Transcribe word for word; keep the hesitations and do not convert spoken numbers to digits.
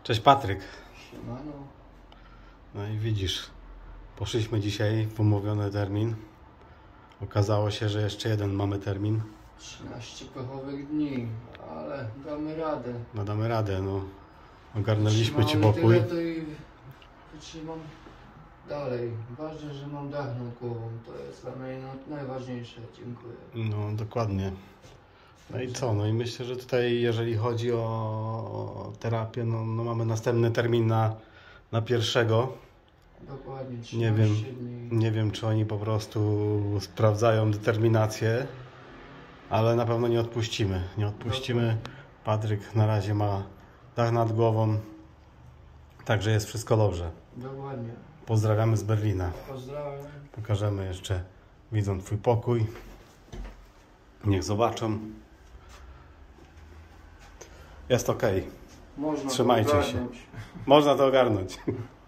Cześć Patryk. Siemano. No i widzisz, poszliśmy dzisiaj w umówiony termin. Okazało się, że jeszcze jeden mamy termin. trzynaście pechowych dni, ale damy radę. No damy radę, no. Ogarnęliśmy Ci Wytrzymamy pokój. tyle, to i wytrzymam dalej. Ważne, że mam dach nad głową. To jest dla mnie no, najważniejsze. Dziękuję. No dokładnie. No i co? No i myślę, że tutaj jeżeli chodzi o, o terapię, no, no mamy następny termin na, na pierwszego. Dokładnie. Nie wiem, trzynaście dni. nie wiem, czy oni po prostu sprawdzają determinację, ale na pewno nie odpuścimy. Nie odpuścimy. Patryk na razie ma dach nad głową, także jest wszystko dobrze. Dokładnie. Pozdrawiamy z Berlina. Pozdrawiam. Pokażemy jeszcze widzom Twój pokój. Niech zobaczą. Jest ok. Można Trzymajcie to się. ogarnąć. Można to ogarnąć.